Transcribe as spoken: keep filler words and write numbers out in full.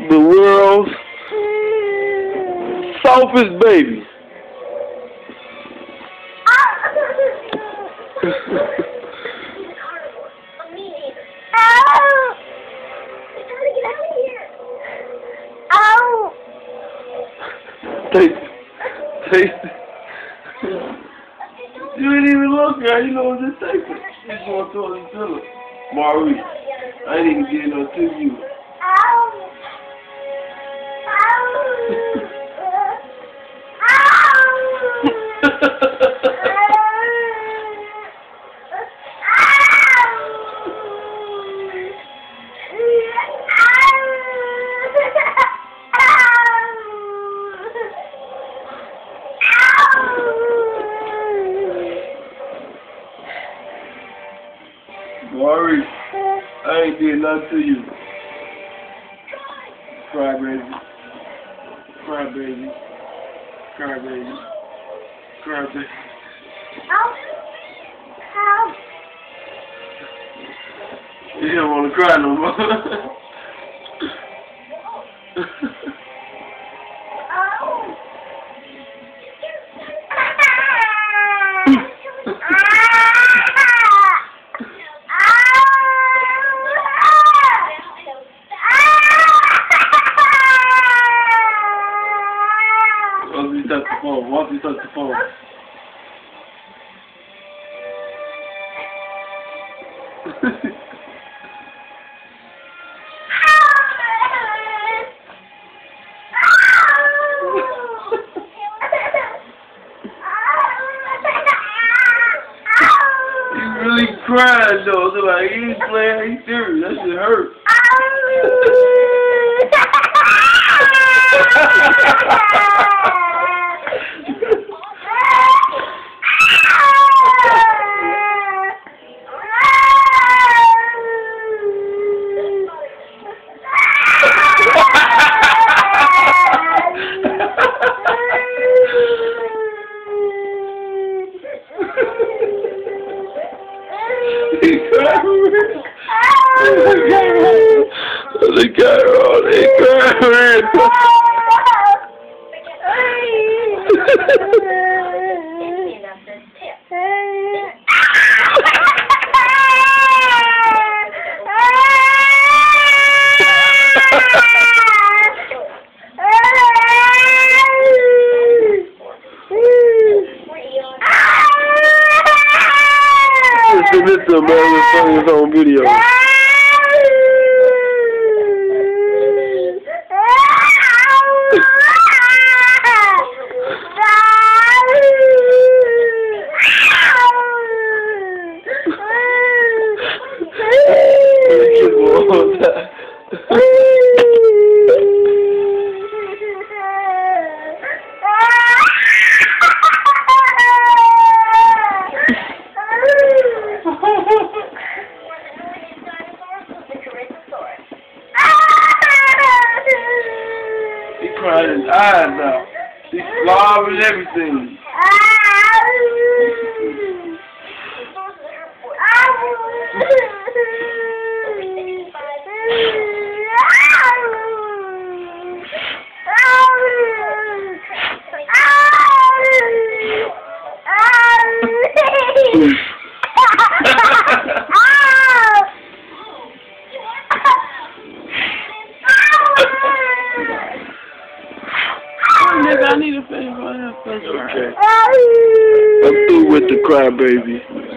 the world's softest baby. Taste it. Taste it. You ain't even look, girl. You know what this taste it. You just want to it to it. Maurice, I ain't even getting no to you. Maurice, I ain't did nothing to you. Cry baby. Cry baby. Cry baby. Cry baby. You don't want to cry no more. Once you touch the phone, once you touch the phone. You really crying though, so like he ain't playing, he's serious, that shit hurt. They got her on, they got her. This is a man playing his own video. He crying his eyes out. He's slobbing and everything. I need a favor. Okay. I'm through with the crybaby.